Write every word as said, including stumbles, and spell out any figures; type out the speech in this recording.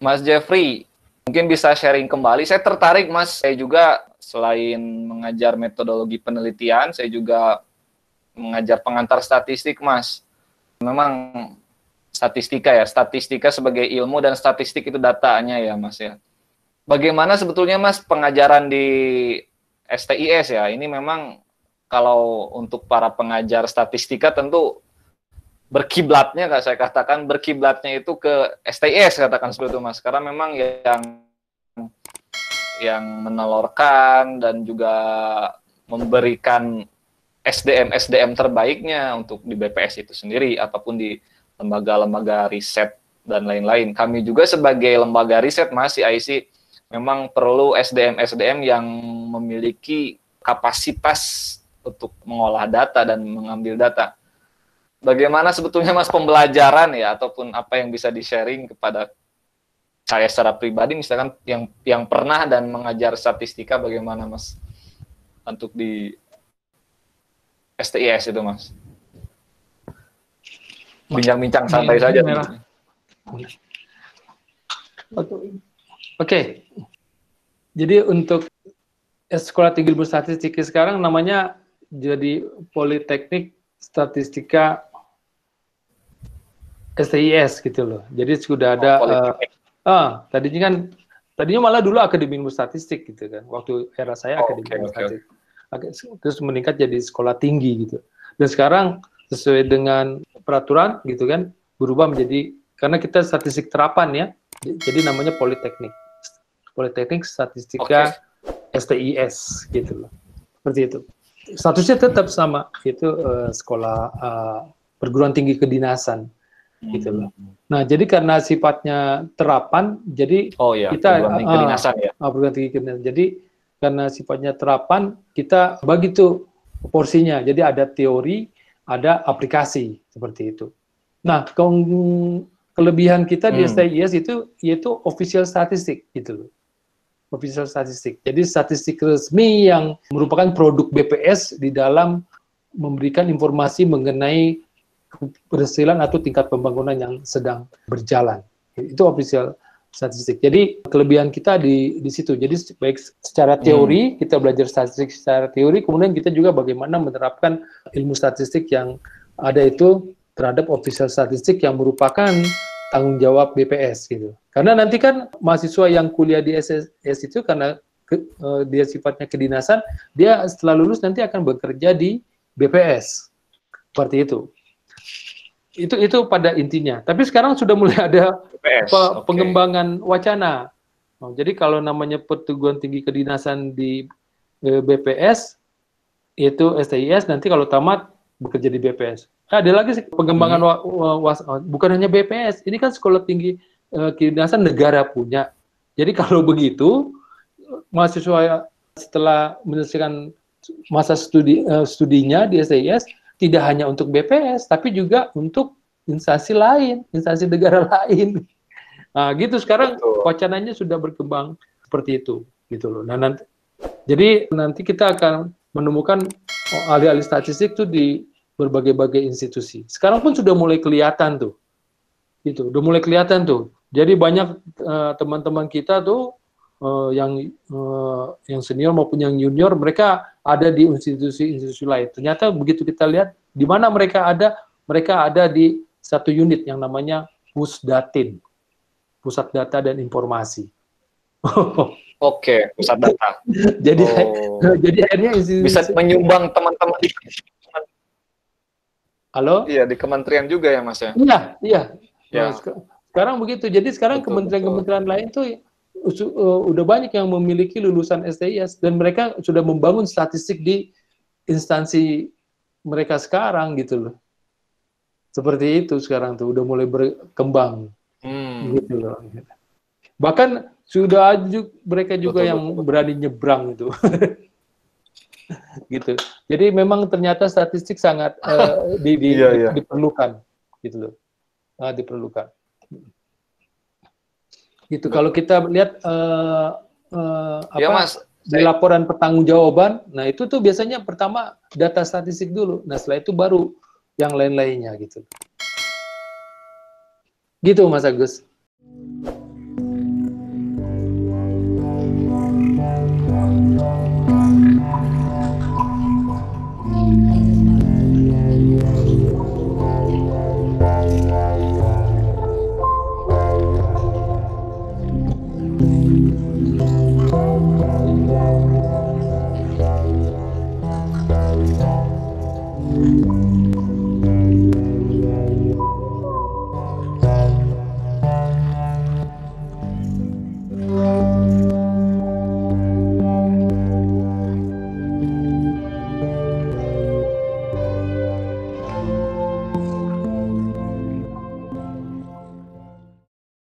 Mas Jeffrey, mungkin bisa sharing kembali. Saya tertarik, Mas. Saya juga selain mengajar metodologi penelitian, saya juga mengajar pengantar statistik, Mas. Memang statistika ya, statistika sebagai ilmu dan statistik itu datanya ya, Mas ya. Bagaimana sebetulnya, Mas, pengajaran di S T I S ya? Ini memang kalau untuk para pengajar statistika tentu berkiblatnya, nggak saya katakan berkiblatnya itu ke S T I S, katakan seperti itu, Mas. Karena memang yang yang menelorkan dan juga memberikan S D M S D M terbaiknya untuk di B P S itu sendiri ataupun di lembaga-lembaga riset dan lain-lain. Kami juga sebagai lembaga riset, Mas, C I C, memang perlu S D M S D M yang memiliki kapasitas untuk mengolah data dan mengambil data. Bagaimana sebetulnya, Mas, pembelajaran ya ataupun apa yang bisa di-sharing kepada saya secara pribadi, misalkan yang yang pernah dan mengajar statistika, bagaimana, Mas, untuk di S T I S itu, Mas? Bincang-bincang santai saja. Oke. Okay. Jadi untuk Sekolah Tinggi Ilmu Statistik sekarang namanya jadi Politeknik Statistika S T I S gitu loh. Jadi sudah ada oh, uh, ah tadinya kan tadinya malah dulu Akademi Ilmu Statistik gitu kan. Waktu era saya oh, Akademi okay, Ilmu okay. Statistik. Terus meningkat jadi sekolah tinggi gitu. Dan sekarang sesuai dengan peraturan gitu kan berubah menjadi, karena kita statistik terapan ya. Jadi namanya Politeknik. Politeknik Statistika okay. S T I S gitu loh. Seperti itu. Statusnya tetap sama, itu uh, sekolah uh, perguruan tinggi kedinasan. Gitu loh. Nah, jadi karena sifatnya terapan, jadi oh, iya, kita perguruan tinggi kedinasan ya. Uh, perguruan tinggi kedinasan. Jadi karena sifatnya terapan, kita bagi tuh porsinya. Jadi ada teori, ada aplikasi seperti itu. Nah, ke kelebihan kita hmm. di S T I S itu yaitu official statistik gitu loh. Official statistik. Jadi statistik resmi yang merupakan produk B P S di dalam memberikan informasi mengenai keberhasilan atau tingkat pembangunan yang sedang berjalan. Itu official statistik. Jadi kelebihan kita di di situ. Jadi baik secara teori, hmm. kita belajar statistik secara teori, kemudian kita juga bagaimana menerapkan ilmu statistik yang ada itu terhadap official statistik yang merupakan tanggung jawab B P S gitu. Karena nanti kan mahasiswa yang kuliah di S S S itu karena ke, uh, dia sifatnya kedinasan, dia setelah lulus nanti akan bekerja di B P S. Seperti itu. Itu itu pada intinya. Tapi sekarang sudah mulai ada pe, okay. pengembangan wacana. Nah, jadi kalau namanya perguruan tinggi kedinasan di e, B P S itu S T I S, nanti kalau tamat bekerja di B P S. Nah, ada lagi pengembangan hmm. wa, wa, wa, bukan hanya B P S. Ini kan sekolah tinggi e, kedinasan negara punya. Jadi kalau begitu mahasiswa setelah menyelesaikan masa studi e, studinya di S T I S tidak hanya untuk B P S, tapi juga untuk instansi lain, instansi negara lain. Nah, gitu sekarang Betul. wacananya sudah berkembang seperti itu, gitu loh. Nah, nanti, jadi nanti kita akan menemukan ahli-ahli statistik tuh di berbagai-bagai institusi. Sekarang pun sudah mulai kelihatan tuh, gitu, udah mulai kelihatan tuh. Jadi banyak teman-teman uh, kita tuh uh, yang uh, yang senior maupun yang junior, mereka ada di institusi-institusi lain. Ternyata begitu kita lihat di mana mereka ada, mereka ada di satu unit yang namanya Pusdatin, Pusat Data dan Informasi. Oke, pusat data. jadi, oh. jadi akhirnya institusi bisa menyumbang teman-teman di Halo? Iya, di kementerian juga ya, Mas ya? Iya, iya. Ya. Nah, sekarang begitu. Jadi sekarang kementerian-kementerian lain tuh uh, udah banyak yang memiliki lulusan S T I S dan mereka sudah membangun statistik di instansi mereka sekarang gitu loh. Seperti itu sekarang tuh udah mulai berkembang. Hmm. Gitu loh. Bahkan sudah juga, mereka juga betul, yang betul, betul. berani nyebrang itu. Gitu. Jadi memang ternyata statistik sangat uh, di, di, iya, iya. diperlukan gitu loh. Uh, diperlukan. Gitu. Betul. Kalau kita lihat uh, uh, apa ya, Mas. di laporan pertanggungjawaban, nah itu tuh biasanya pertama data statistik dulu, nah setelah itu baru yang lain-lainnya gitu. Gitu Mas Agus.